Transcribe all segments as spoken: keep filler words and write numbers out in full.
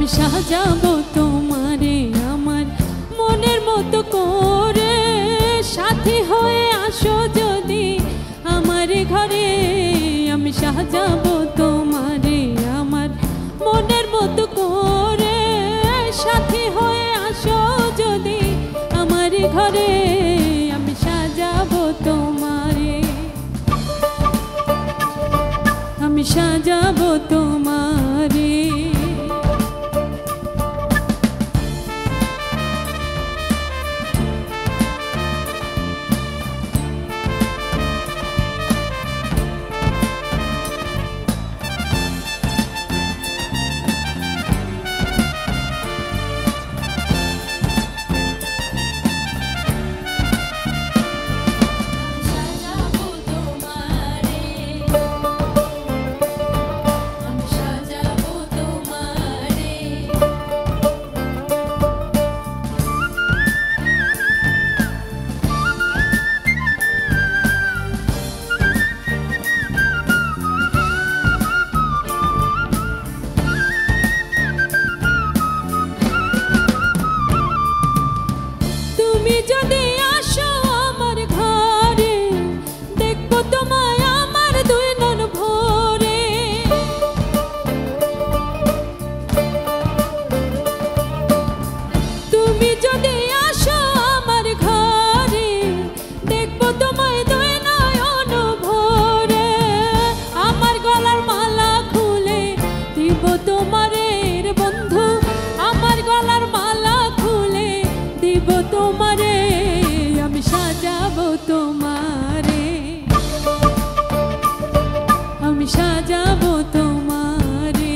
সাজাবো তোমারে আমার মনের মতো করে, সাথী হয়ে আসো যদি আমার ঘরে। আমি সাজাবো তোমারে আমার মনের মতো করে, সাথী হয়ে আসো যদি আমার ঘরে। আমি সাজাবো তোমারে, আমি সাজাবো তোমারে। তোমারে আমি সাজাবো তোমারে।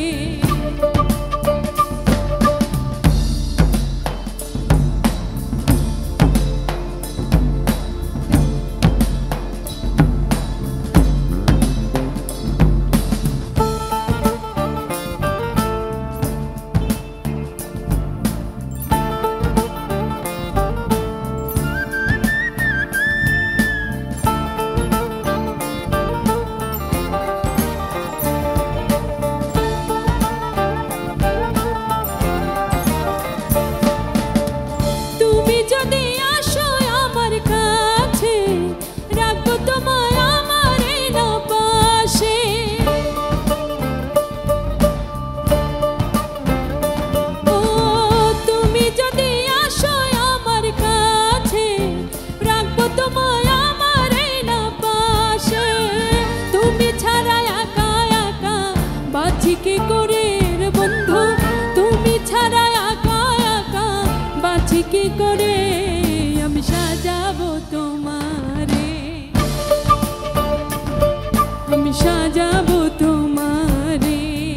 কি করে বন্ধু তুমি ছাড়া একা একা বাঁচি কি করে। আমি সাজাবো তোমারে, আমি সাজাবো তোমারে।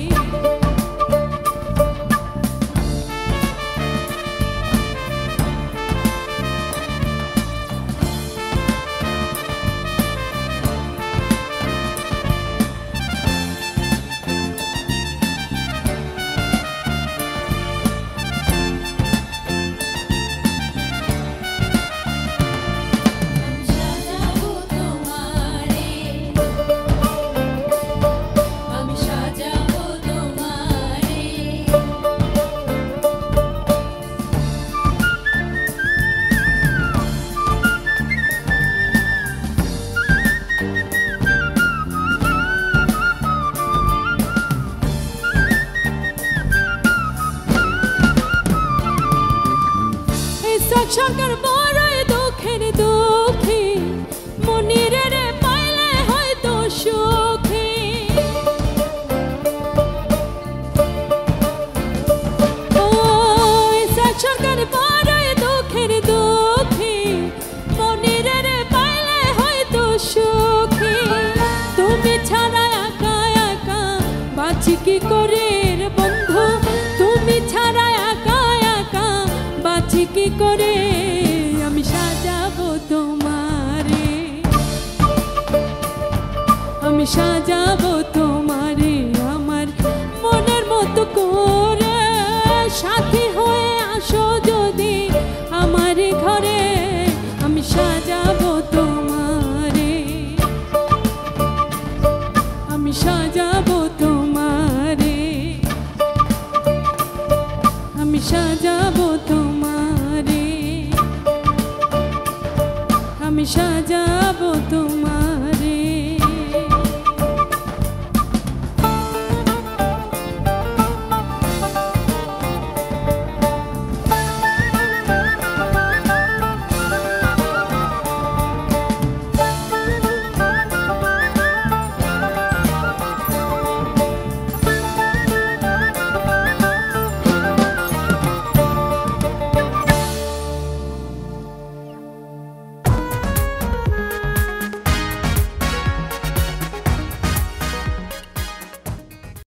সরকার বড়ই দুঃখের দুঃখী মনিরে রে পাইলে হয়তো সুখী। ও সরকার বড়ই দুঃখের দুঃখী মনিরে রে পাইলে হয়তো সুখী। তুমি ছাড়া একা একা বাঁচি কি করে বন্ধু তুমি ছাড়া একা একা বাঁচি কি করে। আমি সাজাবো তোমারে, আমি সাজাবো তোমারে আমার মনের মতো করে, সাথী হয়ে আসো যদি আমার ঘরে। আমি সাজাবো তোমারে, আমি সাজাবো তোমারে। আমি সাজাবো তোমার